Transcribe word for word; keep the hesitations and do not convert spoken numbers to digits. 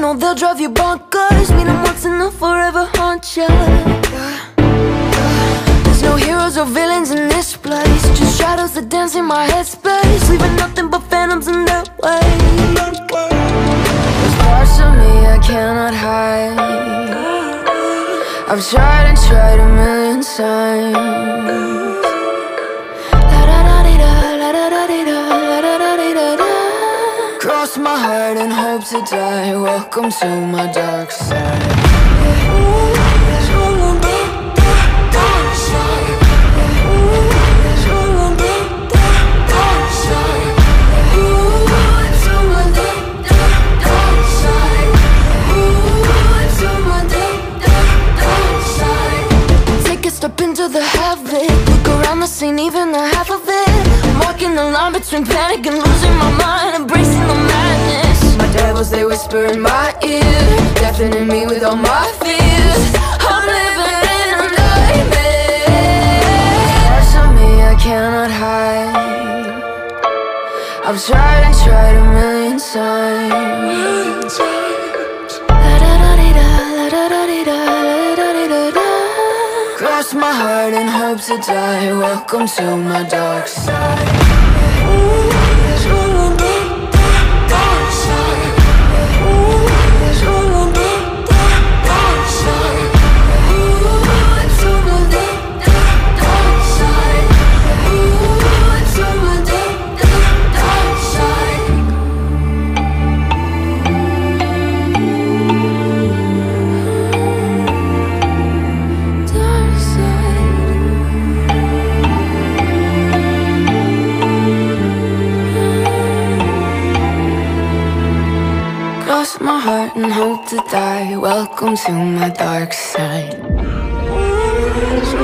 know they'll drive you bonkers. Meet them once and they'll forever haunt ya. There's no heroes or villains in this place, just shadows that dance in my headspace, leaving nothing but phantoms in their way. There's parts of me I cannot hide. I've tried and tried a million times. Cross my heart and hope to die. Welcome to my dark side. Take a step into the havoc, look around the scene, even the half of it. I'm walking the line between panic and losing my mind, embracing the madness. My devils, they whisper in my ear, deafening me with all my fears. I'm living in a nightmare. Parts of me I cannot hide. I've tried and tried a million times. Cross my heart and hope to die. Welcome to my dark side. Cross my heart and hope to die. Welcome to my dark side.